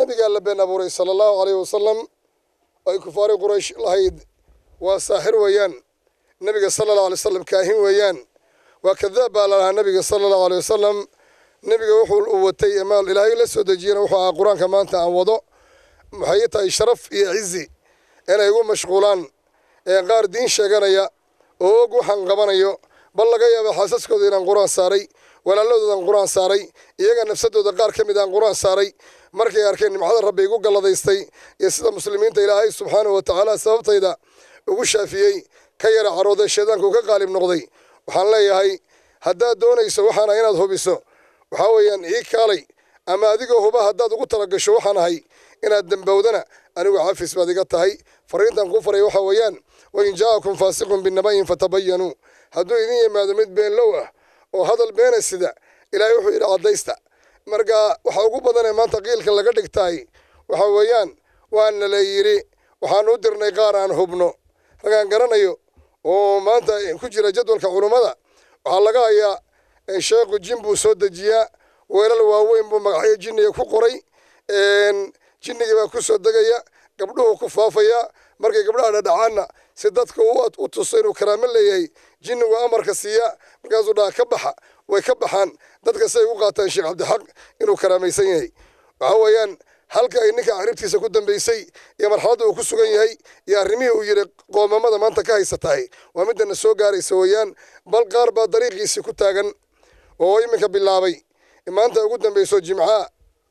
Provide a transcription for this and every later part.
النبي قال لبنا أبوري صلى الله عليه وسلم أي كفار قريش لهيد وساحر ويان النبي صلى الله عليه وسلم كاهن ويان وكذاب على النبي صلى الله عليه وسلم النبي وحول وتي أمال إلهي لسه دجينا وحول القرآن كمان تعوضه محيطها الشرف يعزي أنا يقول مشغولان قار دين شجريا أوجو حنقبانيو بلغيا بحاسس كذين القرآن ساري ولا لود القرآن ساري يجا نفسده دقار كميد القرآن ساري مركي أركين محضر ربي يقول الله يستي يسد المسلمين إلهي سبحانه وتعالى سبب تيدا وش فيه كير عروض الشيطان كوك قالب نقضي وحن لا هاي هدا دون يسوي حنا هنا ذهب يسوي وحاويا هيك علي أما ذيك هو بها هدا قلت لك شو حنا هاي إن الدم بودنا أنا وعافس ما ذيك هاي فريد أن غفر يوحويان وإن جاءكم فاسق بالنبي فتبينوا هدو إني ما دمت بين لوه وهذا البين السداء إلى يوحي إلى عديستا مرقا وحاقو بدنا ما تقيل كلا قدك تاي وحويان وأن لا يري وحنودر نقار عن هبنو رجعنا قرنايو وما أنت كجرا جدول كعلومة وحلقة يا الشيخ جنبو سود جيا ولا الواوين بمقعي جني يكوقري إن جني يبقى كسود دقيا قبله كفافيا مركي قبله على دعانا سدتك وقت وتصير وكرام اللي جن وأمر كسيا قازوا ده كبحة ويكبحان دتك سيوقاتن الشيخ عبد الحق إنه كرامي سيني وهويان halka inka aribtiisa ku dambeysay iyo marxaladda uu ku sugan yahay iyo arrimihii uu yiri qoomamada maanta ka haysatay waa midna soo gaaraysa weeyaan bal qaar ba dariiqiisa ku taagan oo iminka bilaabay maanta ugu dambeyso jimcaha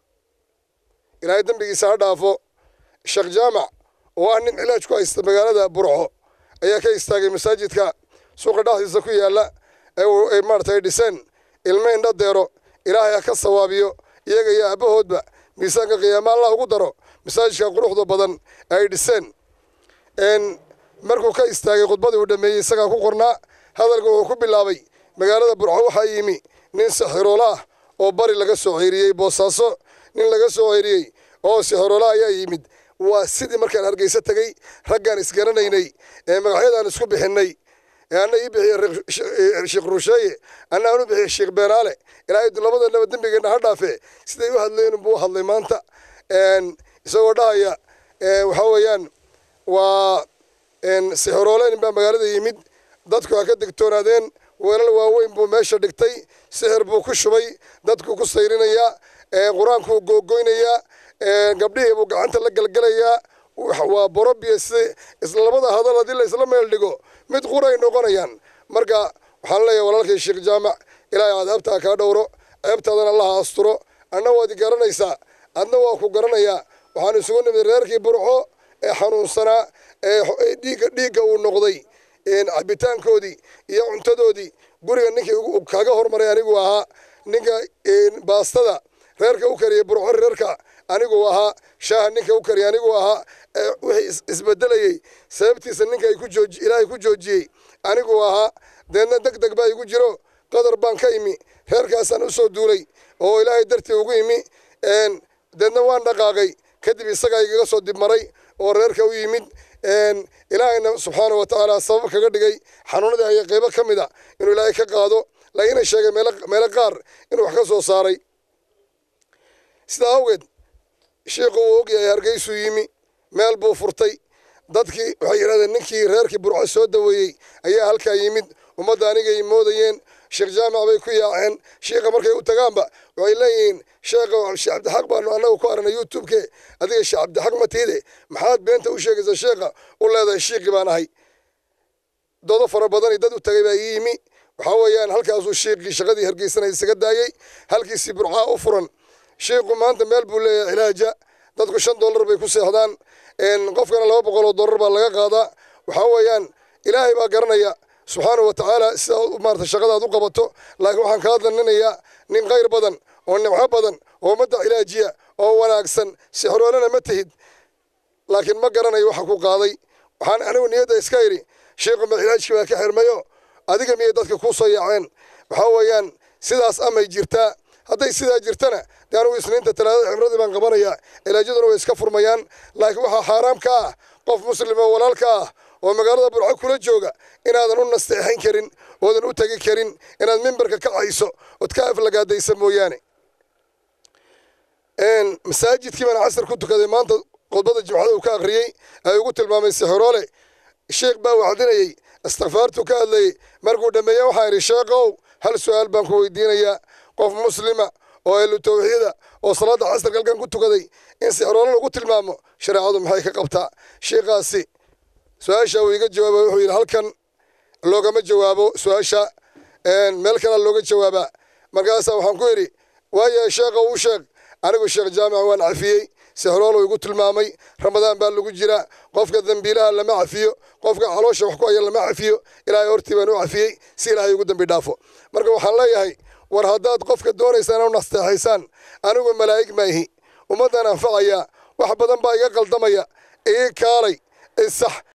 ilaahay dambigiisa ha dhaafo sheekh jaamac oo aan nin cilaaj ku haysta magaalada burco ayaa ka istaagay masaajidka suuqa dhaxdiisa ku yaala ee maartay dhiseen ilmeen dhadeero ilaahay ka sawaabiyo iyaga iyo abahoodba miisaanka qiyaamaha Allah ugu daro masaajidka quruxda badan ay dhiseen markuu ka istaagay khudbadii uu dhameeyay isaga ku qornaa hadalka uu ku bilaabay magaalada burco waxa yimi nin sixiroola oo bari laga soo xiriyay boosaaso nin laga soo xiriyay oo sixiroola ayaa yimid waa sidii markaan hargeysa tagay raggan isgaranaynay ee magacyadaan isku bixinay أنا يبي شيخ روشية أنا أبي شيخ بناله إلى لبض النبي دمبي كنا هذا في سيدي واحد لين بوه الله ما أنت إن سوى دايا وحويان وإن سحرولين بمجرد يمد ضدك أكيد دكتور هذين ولا الواوين بمشي دكتي سحر بوكشوي ضدك كسيرين يا قرآن كوجوين يا قبله بوق أنت لقى يا وبربي إسلام هذا الذي الإسلام يلقو mid quray noqonayaan marka waxaan leeyahay walaalkay sheekh jaamac ilaahay cadaabta ka dhowro ceebtaadana Allah asturo anna waad garanaysaa adna waa ku garanayaa waxaan isugu nimid reerkii burco ee xanuunsanaa ee dhiiga uu noqday cabitaankoodii iyo cuntadoodii guriga ninkii kaga hormaray anigu ahaa ninka baastada reerka u kariyay burco reerka anigu ahaa shaaha ninka u kariyay anigu ahaa wixii isbedelayay sababtiisa ninka ay ku jooji ilaahay ku joojiyay anigu ahaa deedna degdeg baa igu jiro qadar baan ka imi reerkaasaan u soo duulay oo ilaahay dartii ugu imi deedna waan dhaqaaqay kadib isaga igaga soo dib maray oo reerka u yimid ilaahayna subxaanahu wa tacaala sabab kaga dhigay xanuunadii haya qaybo ka mid a inuu ilaahay ka qaado laakiin sheegay meelo qaar inuu wax ka soo saaray sidaa awgeed sheekhu uu ogyahay hargeysuu yimi meel buu furtay dadkii waxay yiraahdeen ninkii reerkii burco soo daweeyay ayaa halkaa yimid ummadda anigay moodayeen sheekh jaamac bay ku yaaceen sheekha markay u tagaanba waxay leeyihiin sheekha sheekh cabdixaq baanu annagu ku aragnay youtube-ke adiga sheekh cabdixaq ma tiide maxaad beenta u sheegaysaa sheekha u leedahay sheekhi baan ahay doodo fara badani dad u tagay baa ii yimi waxaa weeyaan halkaasuu sheekhii shaqadii hargeysanay isaga daayay halkiisii burcaa u furan sheekhu maanta meel buu leeyahay cilaaja dadku $5 bay ku seexdaan qofkana $200 baa laga qaadaa waxa weeyaan ilaahay baa garanaya subxaanahu wa tacaala sida maarta shaqadaad u qabato laakiin waxaan ka hadlanayaa nin khayr badan oo nimco badan oo ummadda cilaajiya oo wanaagsan sixroolana ma tihid laakiin ma garanayo waxa ku qaaday waxaan anigu niyadda iska yidhi sheekhu ma cilaajkii baa ka xirmayo adiga miyay dadka kuu soo yaaceen waxa weeyaan sidaas amay jirtaa hadday sidaa jirtana dee anigu isniinta talaadada cimradii baan qabanayaa cilaajyaduna way iska furmayaan laakiin waxaa xaaraam ka ah qof muslim oo walaalka ah oo magaalada burco kula jooga inaadan u nasteexayn karin oodan u tegi karin inaad mimbarka ka cayso ood ka aflagaadaysa mooyaane masaajidkii baan casar ku tukaday maanta khudbada jimcada uu ka akhriyey ay ugu tilmaamay sixiroole sheekh baa wacdinayey istikfaartu ka hadlayey markuu dhammeeye waxaa idhi sheekhow hal su'aal baan ku weydiinayaa qof muslima oo ahlu tawxiida oo salaada casarka halkan ku tukaday in sixiroole lagu tilmaamo shareecadu maxay ka qabtaa sheekhaasi su-aasha uu iga jawaabay wuxuu yidhi halkan loogama jawaabo su-aasha meel kale looga jawaabaa markaasaa waxaan ku yidhi waayo sheekha uu sheeg anigu sheekh jaamac waan cafiyey sixiroole igu tilmaamay ramadaan baa lagu jiraa qofka dambiilaha lama cafiyo qofka caloosha wax ku haya lama cafiyo ilaahay hortii baan u cafiyey si ilaahay ugu dambi dhaafo marka waxaan leeyahay war haddaad qofka doonaysaan u nasteexaysaan anigu malaa'ig maahi ummaddan anfacaya wax badan baa iga qaldamaya ii kaalay isax